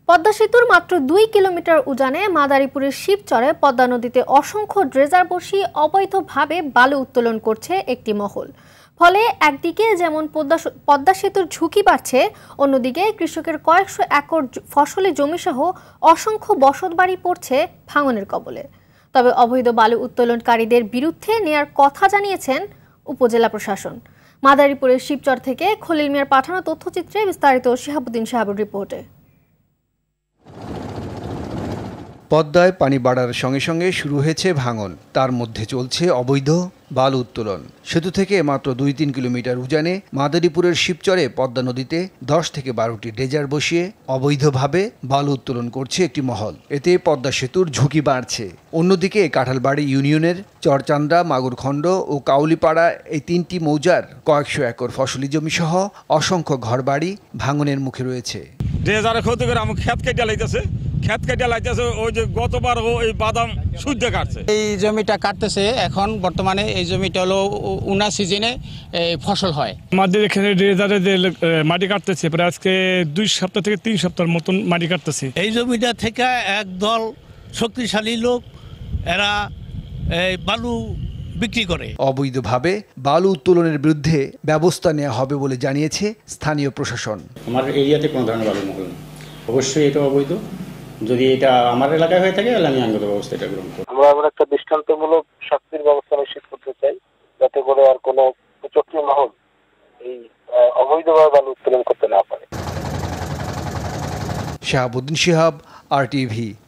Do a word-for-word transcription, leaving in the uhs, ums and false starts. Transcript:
পদ্মা সেতুর মাত্র দুই কিলোমিটার উজানে মাদারীপুরের শিবচরে পদ্মা নদীতে অসংখ্য ড্রেজার বসিয়ে অবৈধভাবে বালু উত্তোলন করছে একটি মহল। ফলে একদিকে যেমন পদ্মা পদ্মা সেতুর ঝুঁকি বাড়ছে, অন্যদিকে কৃষকের কয়েকশো একর ফসলি জমিসহ অসংখ্য বসতবাড়ি পড়ছে ভাঙনের কবলে। তবে অবৈধ বালু উত্তোলনকারীদের বিরুদ্ধে নেয়ার কথা জানিয়েছেন উপজেলা প্রশাসন। মাদারীপুরের শিবচর থেকে খলিল মিয়ার পাঠানো তথ্যচিত্রে বিস্তারিত শিহাবুদ্দিন সাহাবের রিপোর্টে। পদ্মায় পানি বাড়ার সঙ্গে সঙ্গে শুরু হয়েছে ভাঙন, তার মধ্যে চলছে অবৈধ বালু উত্তোলন। সেতু থেকে মাত্র দুই তিন কিলোমিটার উজানে মাদারীপুরের শিবচরে পদ্মা নদীতে দশ থেকে বারোটি ড্রেজার বসিয়ে অবৈধভাবে বালু উত্তোলন করছে একটি মহল। এতে পদ্মা সেতুর ঝুঁকি বাড়ছে। অন্যদিকে কাঁঠালবাড়ি ইউনিয়নের চরচান্দ্রা, মাগুরখণ্ড ও কাউলিপাড়া এই তিনটি মৌজার কয়েকশো একর ফসলি জমি সহ অসংখ্য ঘরবাড়ি ভাঙনের মুখে রয়েছে। ড্রেজারে ক্ষতি করে আমার খেত কেটে লাইতেছে খেত কেটে লাইতেছে ওই যে গতবার ও এই বাদাম সূর্য কাটছে। এই জমিটা কাটতেছে এখন বর্তমানে এই জমিটা হলো উনা সিজনে ফসল হয়। আমাদের এখানে ড্রেজারে যে মাটি কাটতেছে প্রায় আজকে দুই সপ্তাহ থেকে তিন সপ্তাহের মতন মাটি কাটতেছে। এই জমিটা থেকে একদল শক্তিশালী লোক এরা বালু বিক্রি করে। অবৈধভাবে বালু উত্তোলনের বিরুদ্ধে ব্যবস্থা নেওয়া হবে বলে জানিয়েছে স্থানীয় প্রশাসন। আমার এরিয়াতে কোনো ধরনের বালু মহল নেই, অবশ্যই এটা অবৈধ। যদি এটা আমার এলাকায় হয়ে থাকে তাহলে আমি আইনগত ব্যবস্থা এটা গ্রহণ করব। আমরা আমরা একটা দৃষ্টান্তমূলক শাস্তির ব্যবস্থা নিশ্চিত করতে চাই, যাতে করে আর কোনো চক্রী মহল এই অবৈধভাবে বালু উত্তোলন করতে না পারে। শাহাবুদ্দিন শিহাব, আর টিভি।